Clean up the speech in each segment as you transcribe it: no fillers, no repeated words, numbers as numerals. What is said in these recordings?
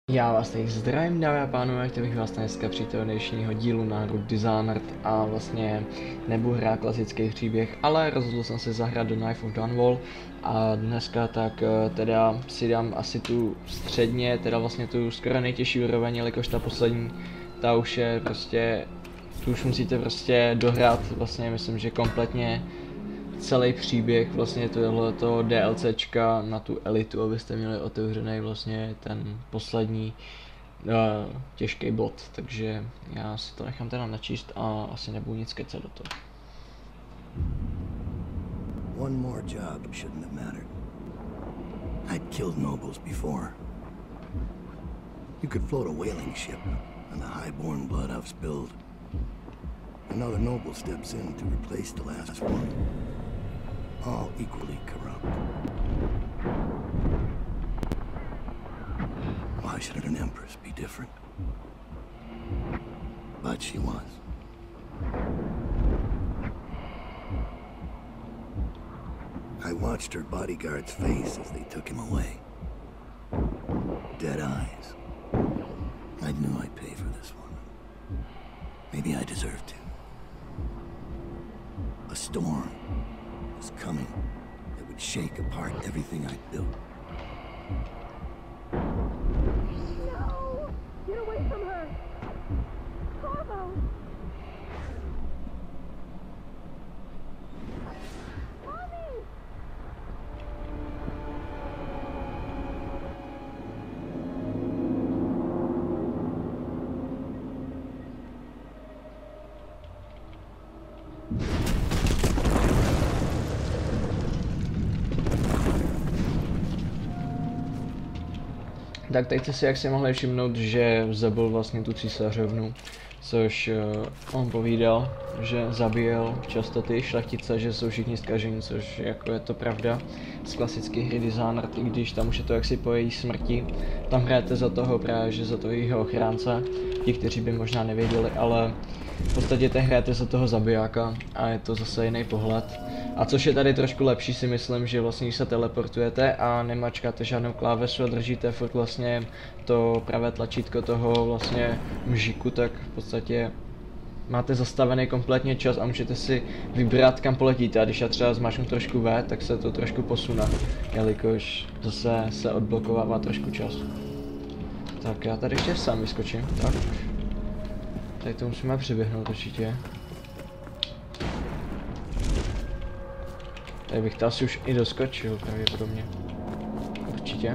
Já vás teď zdravím, dámy a pánové, chtěl bych vás dneska přijít dnešního dílu na hru Dishonored a vlastně nebudu hrát klasický příběh, ale rozhodl jsem se zahrát do Knife of Dunwall a dneska tak teda si dám asi tu středně, teda vlastně tu skoro nejtěžší úroveň, jelikož ta poslední, ta už je prostě, tu už musíte prostě dohrát vlastně, myslím, že kompletně celý příběh, vlastně tohleto DLCčka na tu elitu, abyste měli otevřený vlastně ten poslední těžký bod, takže já si to nechám teda načíst a asi nebudu nic kecat do toho. One more job shouldn't have mattered. I'd killed nobles before. You could float a whaling ship, and the high-born blood I've spilled. Another noble steps in to replace the last one. All equally corrupt. Why should an empress be different? But she was. I watched her bodyguard's face as they took him away. Dead eyes. I knew I'd pay for this one. Maybe I deserved to. A storm was coming that would shake apart everything I'd built. No! Get away from her! Corvo! Mommy! Tak teď jste si jak si mohli všimnout, že zabil vlastně tu císařovnu, což on povídal, že zabíjel často ty šlechtice, že jsou všichni zkažení, což jako je to pravda z klasických hry Dishonored, i když tam už je to jaksi po její smrti. Tam hrajete za toho právě, že za toho jejího ochránce, ti, kteří by možná nevěděli, ale v podstatě teď hrajete za toho zabijáka a je to zase jiný pohled. A což je tady trošku lepší, si myslím, že vlastně když se teleportujete a nemačkáte žádnou klávesu a držíte furt vlastně to pravé tlačítko toho vlastně mžiku, tak v podstatě máte zastavený kompletně čas a můžete si vybrat, kam poletíte. A když já třeba zmáčknu trošku V, tak se to trošku posune, jelikož zase se odblokovává trošku čas. Tak já tady ještě sám vyskočím, tak. Tady to musíme přiběhnout určitě. Tady bych to asi už i doskočil pravděpodobně. Určitě.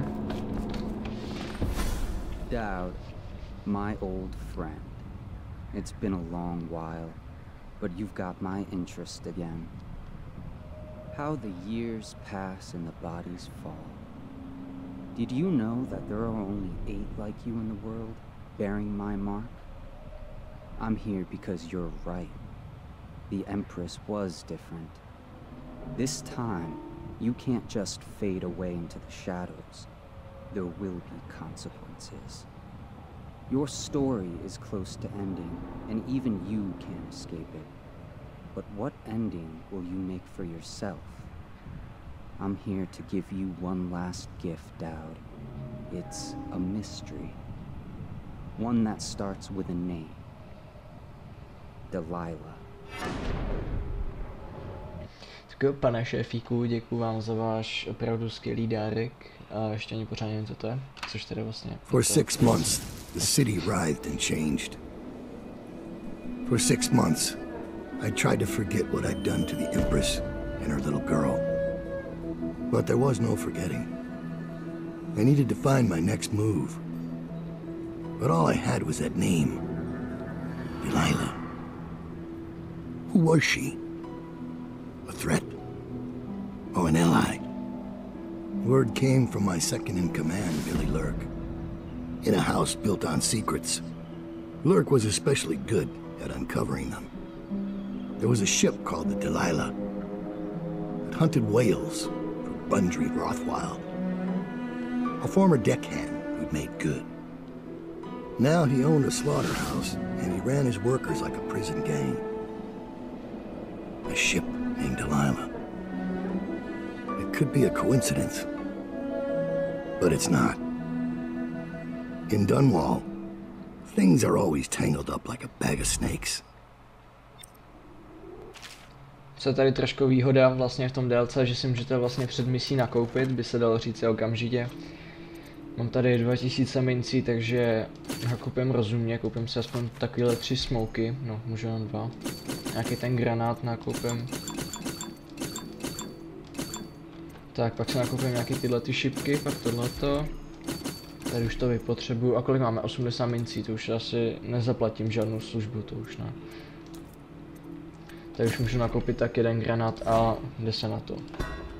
Dowd, my old friend. It's been a long while, but you've got my interest again. How the years pass and the bodies fall. Did you know that there are only 8 like you in the world, bearing my mark? I'm here because you're right. The Empress was different. This time, you can't just fade away into the shadows. There will be consequences. Your story is close to ending, and even you can't escape it. But what ending will you make for yourself? I'm here to give you one last gift, Dowd. It's a mystery. One that starts with a name. Delilah. Tak jo, pane šéfíku, děkuji vám za váš opravdu skvělý dárek. A ještě ani pořádně nevím, co to je. Což teda vlastně... For 6 months, the city writhed and changed. For 6 months, I tried to forget what I'd done to the Empress and her little girl. But there was no forgetting. I needed to find my next move. But all I had was that name. Delilah. Who was she? A threat? Or an ally? Word came from my second-in-command, Billy Lurk. In a house built on secrets. Lurk was especially good at uncovering them. There was a ship called the Delilah that hunted whales for Bundry Rothwild. A former deckhand who'd made good. Now he owned a slaughterhouse, and he ran his workers like a prison gang. A ship named Delilah. It could be a coincidence, but it's not. In Dunwall, things are always tangled up like a bag of snakes. Co je tady trošku výhoda vlastně v tom DLC, že si můžete vlastně před misí nakoupit, by se dalo říct okamžitě. Mám tady 2000 mincí, takže nakupím rozumně, koupím si aspoň takovéhle 3 smoky, no můžu jen 2. Nějaký ten granát nakoupím. Tak, pak si nakoupím nějaký tyhle ty šipky, pak tohleto. Tady už to vypotřebuju. A kolik máme? 80 mincí, to už asi nezaplatím žádnou službu, to už ne. Tady už můžu nakoupit tak jeden granát a jde se na to.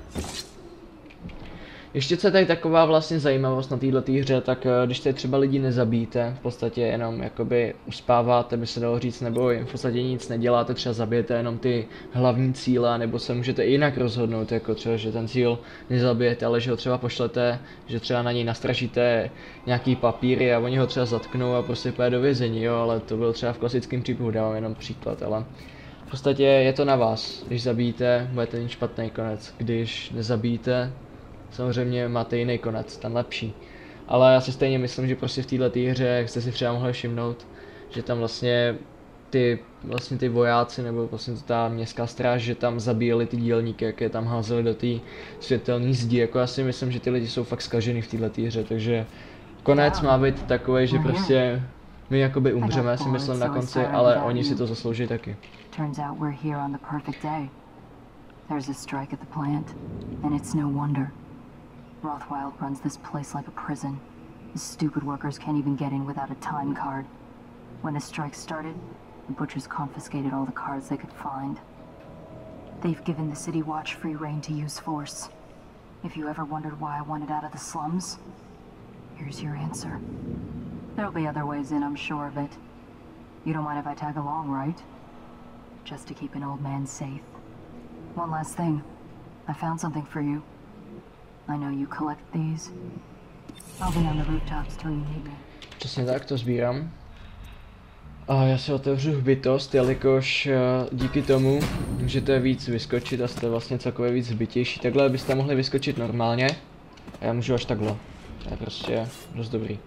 Ještě co je tady taková vlastně zajímavost na této hře, tak když tady třeba lidi nezabíjíte, v podstatě jenom jakoby uspáváte, by se dalo říct, nebo jim v podstatě nic neděláte, třeba zabijete jenom ty hlavní cíle, nebo se můžete i jinak rozhodnout, jako třeba, že ten cíl nezabijete, ale že ho třeba pošlete, že třeba na něj nastražíte nějaký papíry a oni ho třeba zatknou a prostě půjde do vězení, jo, ale to byl třeba v klasickém příběhu, dávám jenom příklad, ale v podstatě je to na vás, když zabijíte, budete mít špatný konec, když nezabijíte, samozřejmě máte jiný konec, ten lepší. Ale já si stejně myslím, že prostě v této hře, jak jste si třeba mohli všimnout, že tam vlastně ty vojáci nebo vlastně ta městská stráž, že tam zabíjeli ty dělníky, jak je tam házeli do té světelné zdi. Jako já si myslím, že ty lidi jsou fakt zkažený v této hře, takže konec má být takový, že prostě my jakoby umřeme, si myslím na konci, ale oni si to zaslouží taky. Turns out we're here on the perfect day. There's a strike at the plant, and it's no wonder. Rothwild runs this place like a prison. The stupid workers can't even get in without a time card. When the strike started, the butchers confiscated all the cards they could find. They've given the City Watch free rein to use force. If you ever wondered why I wanted out of the slums, here's your answer. There'll be other ways in, I'm sure of it. You don't mind if I tag along, right? Just to keep an old man safe. One last thing. I found something for you. I know you collect these. I'll be on the rooftops till you need me. Přesně tak, to sbírám. A já si otevřu hbitost, jelikož díky tomu můžete víc vyskočit a jste vlastně celkově víc hbitější. Takhle byste mohli vyskočit normálně. A já můžu až takhle. To je prostě dost dobrý.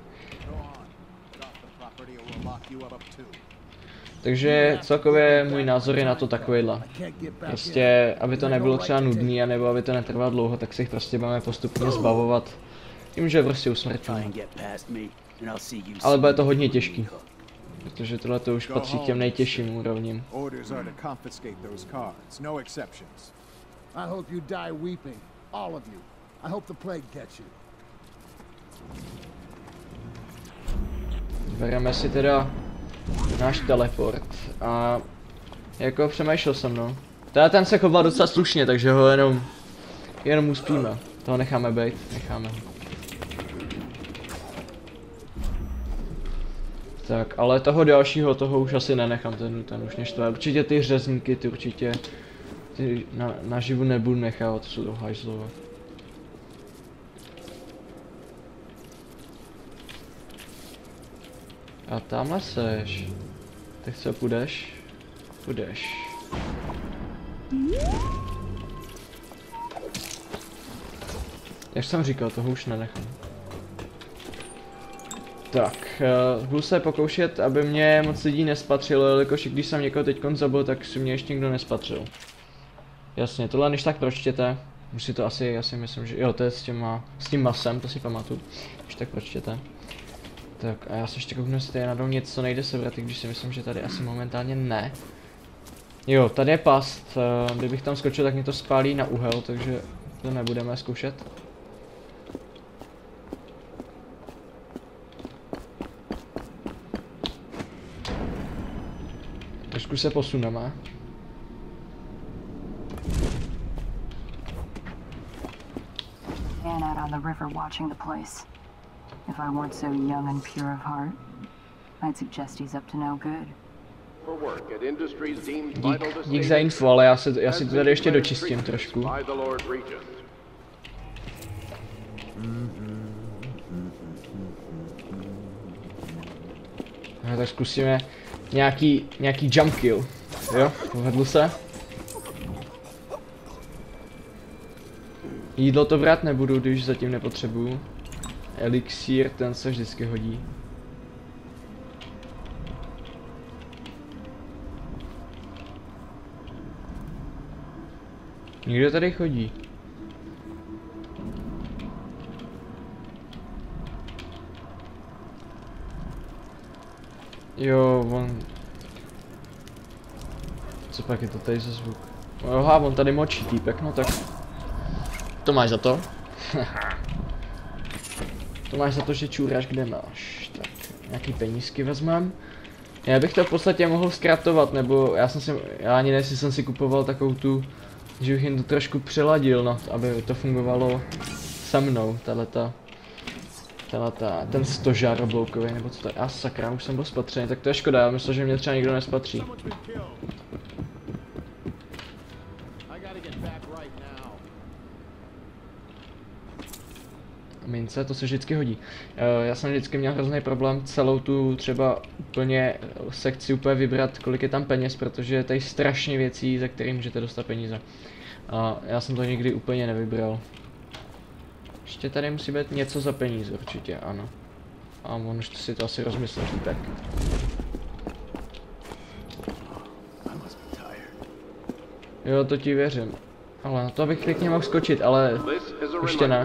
Takže celkově můj názor je na to takovýhle. Prostě, aby to nebylo třeba nudný, anebo aby to netrvalo dlouho, tak se jich prostě budeme postupně zbavovat. Tím, že prostě usmrtíme. Ale bude to hodně těžký. Protože tohle to už patří k těm nejtěžším úrovním. Bereme si teda náš teleport a jako přemýšlel jsem, no. Teda ten se choval docela slušně, takže ho jenom uspíme. Toho necháme být, necháme ho. Tak, ale toho dalšího, toho už asi nenechám, ten už neštve. Určitě ty řezníky, ty určitě ty naživu nebudu nechávat, jsou to hajzlové. A tamhle seš. Tak co, půjdeš? Půjdeš. Jak jsem říkal, toho už nenechám. Tak, budu se pokoušet, aby mě moc lidí nespatřilo, jelikož když jsem někoho teďkon zabil, tak si mě ještě nikdo nespatřil. Jasně, tohle než tak pročtěte. Musí to asi, já si myslím, že jo, to je s tím masem, to si pamatuju. Když tak pročtěte. Tak a já se ještě kouknu, jestli tady nadou něco nejde sebrat, i když si myslím, že tady asi momentálně ne. Jo, tady je past, kdybych tam skočil, tak mě to spálí na úhel, takže to nebudeme zkoušet. Trošku se posuneme. And out on the river watching the place. If I weren't so young and pure of heart, I'd suggest he's up to no good. Dík za info, ale já si to tady ještě dočistím trošku. No, tak zkusíme nějaký jump kill. Jo, povedlo se. Jídlo to brát nebudu, když zatím nepotřebuju. elixír, ten se vždycky hodí. Někdo tady chodí. Jo, on... Co pak je to tady za zvuk? Aha, on tady močí týpek, no tak... To máš za to? To máš za to, že čůráš, kde máš. Tak, nějaký penízky vezmem. Já bych to v podstatě mohl zkrátovat, nebo já ani nevím, jestli jsem si kupoval takovou tu, že bych jim to trošku přeladil, no, aby to fungovalo se mnou, ten stožár obloukový, nebo co to je, a sakra, už jsem byl spatřený, tak to je škoda, já myslím, že mě třeba nikdo nespatří. Mince, to se vždycky hodí. Já jsem vždycky měl hrozný problém celou tu třeba úplně sekci úplně vybrat, kolik je tam peněz, protože je tady strašně věcí, za kterým můžete dostat peníze. A já jsem to nikdy úplně nevybral. Ještě tady musí být něco za peníze určitě, ano. A on už si to asi rozmyslel, tak. Jo, to ti věřím. Ale na to bych pěkně mohl skočit, ale ještě ne.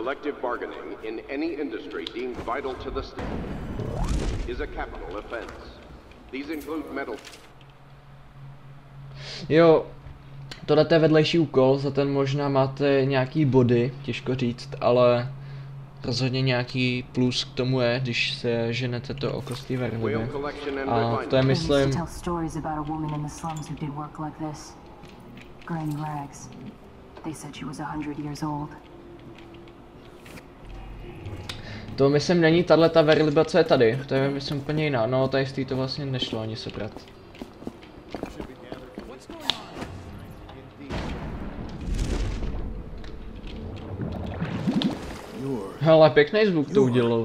Jo, tohle je vedlejší úkol, za ten možná máte nějaký body, těžko říct, ale rozhodně nějaký plus k tomu je, když se ženete to oko z té verhliby. A to je, myslím... Granny Rags. They said she was 100 years old. To myslím není tato verliba, co je tady. To je myslím úplně jiná. No, tady z to vlastně nešlo ani sebrat. Hele, pěkný zvuk to udělal.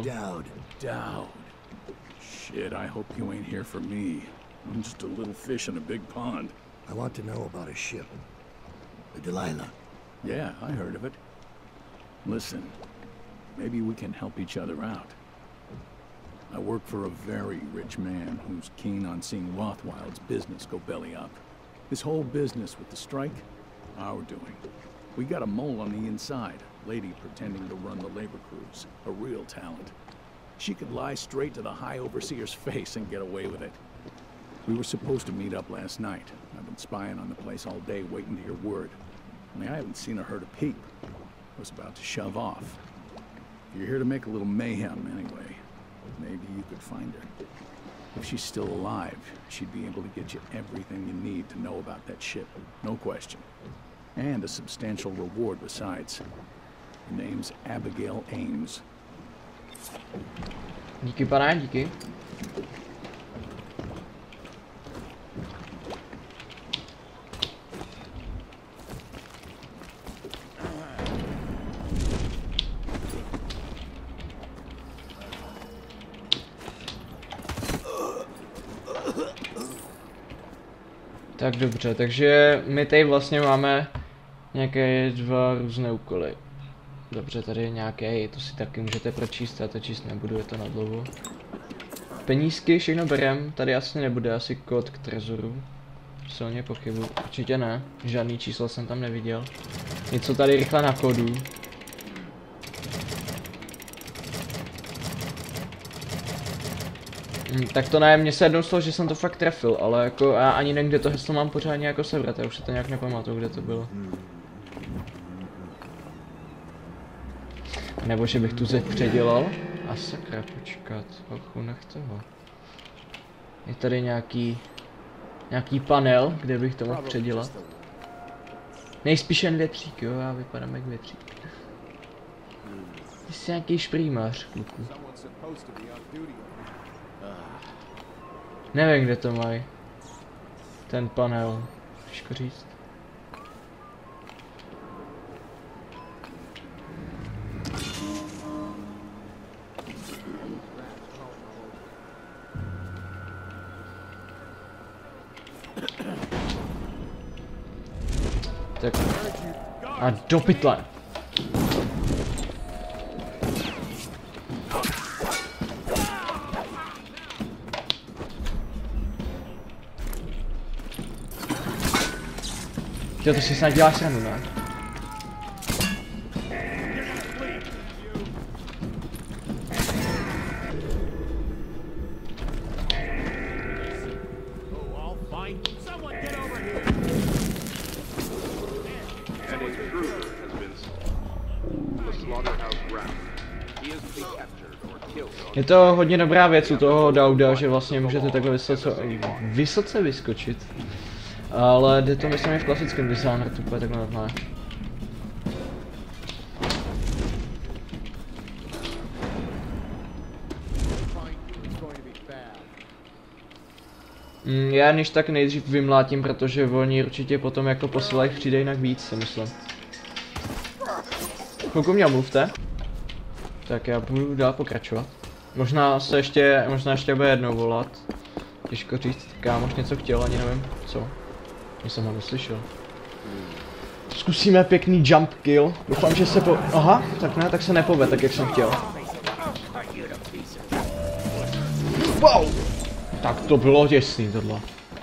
Shit, I hope you ain't here for me. I'm just a little fish in a big pond. I want to know about a ship. The Delilah. Yeah, I heard of it. Listen, maybe we can help each other out. I work for a very rich man who's keen on seeing Rothwild's business go belly up. This whole business with the strike, our doing. We got a mole on the inside, lady pretending to run the labor crews, a real talent. She could lie straight to the High Overseer's face and get away with it. We were supposed to meet up last night. I've been spying on the place all day, waiting to hear word. Only I haven't seen or heard a peep. I was about to shove off. You're here to make a little mayhem anyway. Maybe you could find her. If she's still alive, she'd be able to get you everything you need to know about that ship. No question. And a substantial reward besides. Her name's Abigail Ames. Díky, pane, díky. Tak dobře, takže my tady vlastně máme nějaké dva různé úkoly. Dobře, tady je nějaký, to si taky můžete pročíst, já to číst nebudu, je to na dlouho. Penízky, všechno berem, tady asi nebude asi kód k trezoru. Silně pochybuji, určitě ne, žádný číslo jsem tam neviděl. Něco tady rychle na kódu. Tak to ne, mně se jednou stalo, že jsem to fakt trefil, ale jako já ani nevím, kde to heslo mám pořádně jako sebrat, já už se to nějak nepamatuju, kde to bylo. Nebo že bych tu zeď předělal? A sakra, počkat, hochu, nech toho. Je tady nějaký panel, kde bych to mohl předělat. Nejspíš jen větřík, jo, já vypadám jak větřík. Jsi nějaký šprýmař, kluku. Nevím, kde to mají. Ten panel. Těžko říct. Tak. A do pytle. Ty to si snad děláš srandu, ne? Je to hodně dobrá věc u toho Dauda, že vlastně můžete takhle vysoce vyskočit. Ale jde to myslím i v klasickém designu, to bude takhle normálně. Já než tak nejdřív vymlátím, protože oni určitě potom jako po silách přijde jinak víc, si myslím. Chvilku mě omluvte. Tak já budu dál pokračovat. Možná ještě bude jednou volat. Těžko říct, kámoš něco chtěl, ani nevím co. Já jsem ho neslyšel. Zkusíme pěkný jump kill. Doufám, že se aha, tak ne, tak se nepovede, tak jak jsem chtěl. Wow! Tak to bylo těsný tohle.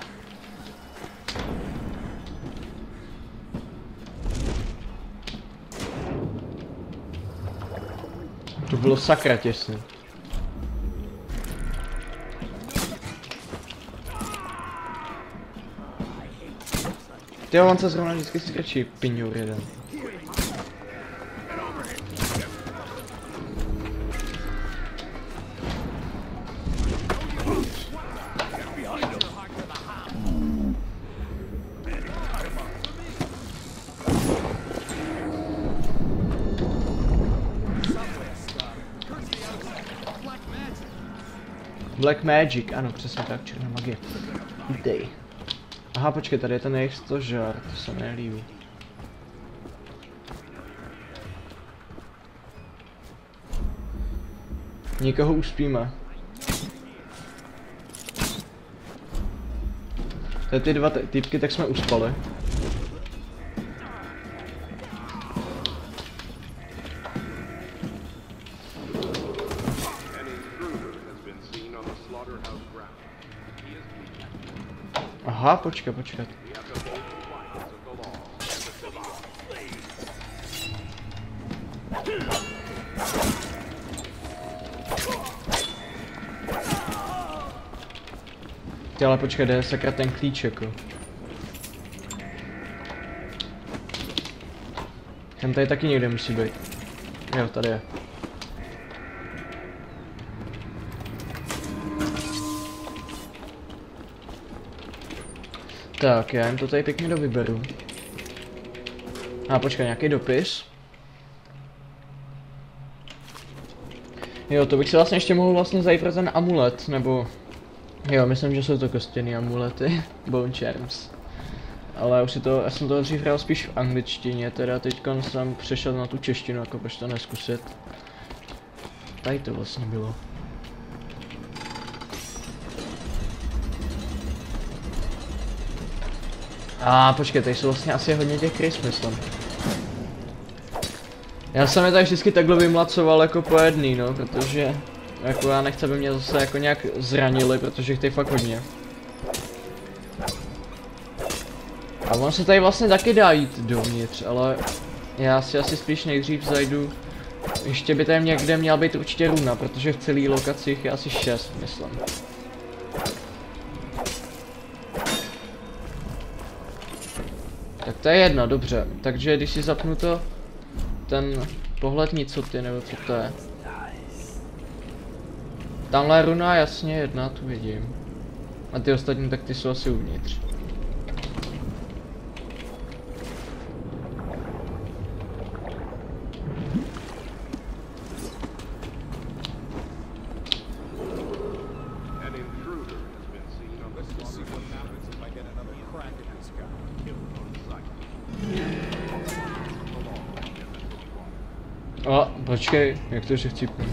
To bylo sakra těsný. Tyjo, on se zrovna vždycky skrčí, piňur jeden. Black Magic, ano, přesně tak, černá magie. Dej. Aha, počkej, tady je ten jejich stožár, to se mi nelíbí. Nikoho uspíme. Tady ty dva typky, tak jsme uspali. Aha, počkat. Ty ale počkej, jde sakra ten klíč jako. Ten tady taky někde musí být. Jo, tady je. Tak, já jim to tady pěkně dovyberu. A počkej, nějaký dopis. Jo, to bych si vlastně ještě mohl vlastně zajít pro ten amulet, nebo... Jo, myslím, že jsou to kostěný amulety. Bone Charms. Ale už si to, já jsem to dřív hrál spíš v angličtině, teda teďka jsem přešel na tu češtinu, jako proč to neskusit. Tady to vlastně bylo. A počkej, tady jsou vlastně asi hodně těch krys, myslím. Já jsem je tak vždycky takhle vymlacoval jako po jedný, no, protože jako já nechci, aby mě zase jako nějak zranili, protože jich tady fakt hodně. A on se tady vlastně taky dá jít dovnitř, ale já si asi spíš nejdřív zajdu. Ještě by tady někde měla být určitě runa, protože v celé lokaci jich je asi 6, myslím. Tak to je jedno, dobře. Takže když si zapnu to, ten pohled nicoty, nebo co to je. Tamhle runa, jasně, jedna, tu vidím. A ty ostatní, tak ty jsou asi uvnitř. A, počkej, jak to, že chcípnu?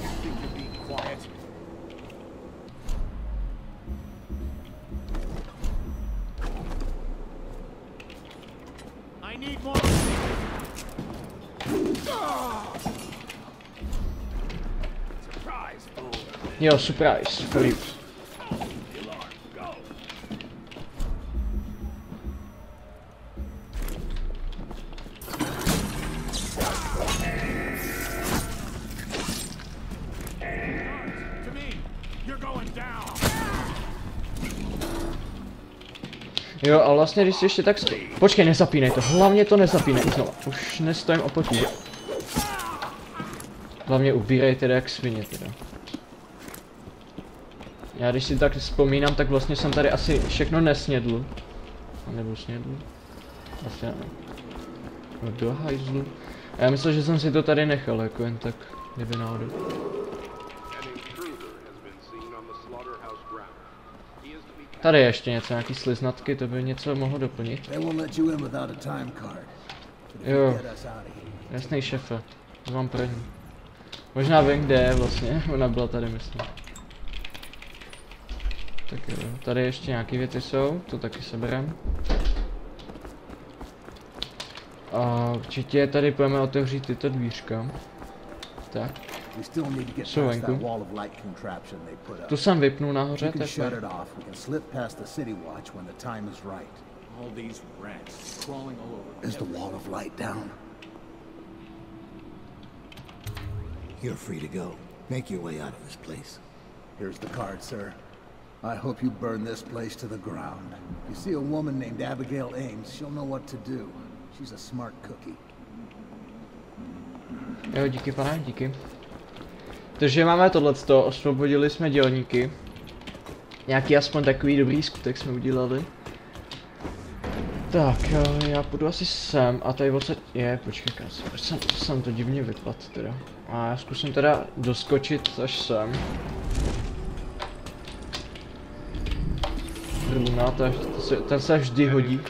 Jo, surprise, flip. Jo, a vlastně když si ještě tak počkej, nezapínej to, hlavně to nezapínej, znova, už nestojím oproti. Hlavně ubírej teda jak svině teda. Já když si tak vzpomínám, tak vlastně jsem tady asi všechno nesnědl. A nebo snědl? Asi ne. No do hajzlu. A já myslel, že jsem si to tady nechal, jako jen tak, kdyby náhodou. Tady je ještě něco, nějaký sliznatky, to by něco mohlo doplnit. Jo, jasný šefe, to mám pro ní. Možná vím, kde je vlastně, ona byla tady, myslím. Tak jo, tady ještě nějaké věci jsou, to taky seberem. A určitě tady půjdeme otevřít tyto dvířka. Tak. Jsou venku. Tu jsem vypnul nahoře, tak je. Is the wall of light down? You're free to go. Make your way out of this place. Here's the card, sir. I hope you burn this place to the ground. If you see a woman named Abigail Ames, she'll know what to do. She's a smart cookie. Jo, díky pane, díky. Takže máme tohleto, osvobodili jsme dělníky. Nějaký aspoň takový dobrý skutek jsme udělali. Tak, já půjdu asi sem a tady odsaď je, počkej, proč jsem to divně vypadl teda. A já zkusím teda doskočit až sem. Luna, ten se vždy hodí.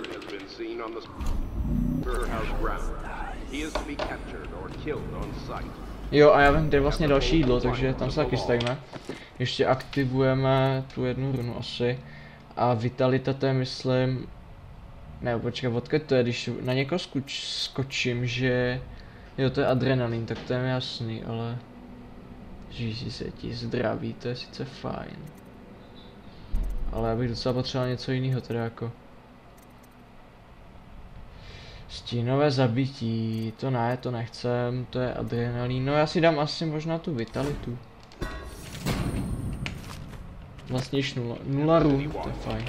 Jo, a já vím, kde je vlastně další jídlo, takže tam se taky stajíme. Ještě aktivujeme tu jednu runu asi. A vitalita to je, myslím... Ne, počkej, odkud to je, když na někoho skočím, že... Jo, to je adrenalin, tak to je jasný, ale... Žíží se ti zdraví, to je sice fajn. Ale já bych docela potřeboval něco jiného, teda jako... Stínové zabití, to ne, to nechcem, to je adrenalin, no já si dám asi možná tu vitalitu. Vlastně již 0 run, to je fajn.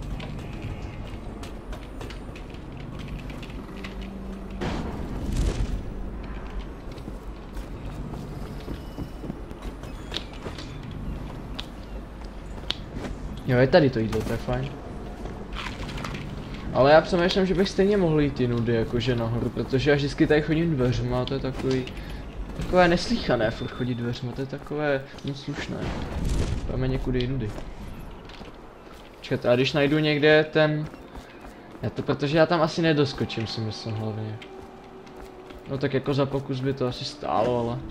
Jo, je tady to jídlo, to je fajn. Ale já přemýšlím, že bych stejně mohl jít ty nudy jakože nahoru, protože já vždycky tady chodím dveřma, to je takový... Takové neslýchané furt chodit dveřma, to je takové moc slušné. Pojďme někudy jinudy. Čekajte, a když najdu někde ten... protože já tam asi nedoskočím, si myslím hlavně. No tak jako za pokus by to asi stálo, ale...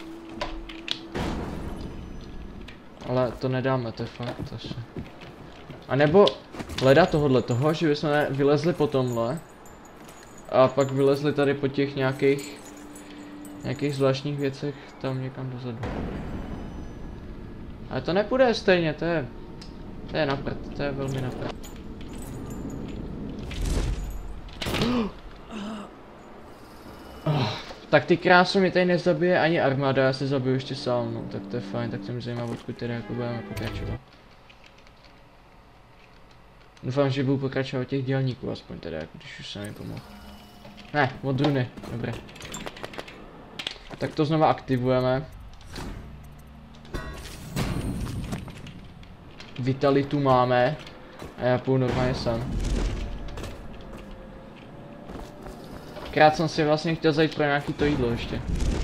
Ale to nedáme, to je fakt asi. A nebo hledat toho, že bychom vylezli po tomhle. A pak vylezli tady po těch nějakých zvláštních věcech tam někam dozadu. Ale to nepůjde stejně, to je na prd, to je velmi na prd. Tak ty krásu mi tady nezabije ani armáda, já se zabiju ještě sám, no, tak to je fajn, tak se mi zajímá, odkud teda jako budeme pokračovat. Doufám, že budu pokračovat těch dělníků aspoň teda, jako když už se mi pomohl. Ne, od runy, dobré. Tak to znova aktivujeme. Vitalitu máme. A já půjdu normálně sem. Krát jsem si vlastně chtěl zajít pro nějaký to jídlo ještě.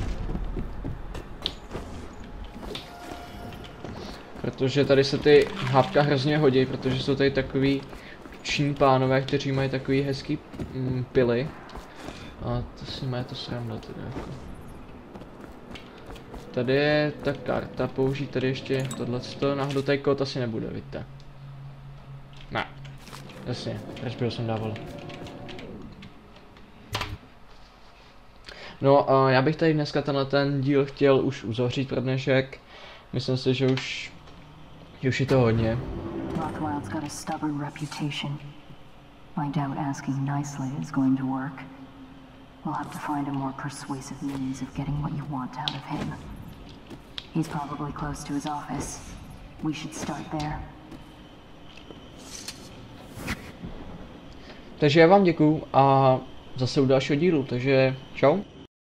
Protože tady se ty hápka hrozně hodí, protože jsou tady takový tuční pánové, kteří mají takový hezký pily. A to si má to sranda teda jako. Tady je ta karta, použít tady ještě tohleto, náhodou tady kód asi nebude, vidíte. Ne. Jasně, proč by jsem dával. No a já bych tady dneska ten díl chtěl už uzavřít pro dnešek. Myslím si, že už je to hodně. Rothwild's got a stubborn reputation. I doubt asking nicely is going to work. We'll have to find a more persuasive means of getting what you want out of him. He's probably close to his office. We should start there. Takže já vám děkuju a zase u dalšího dílu, takže čau.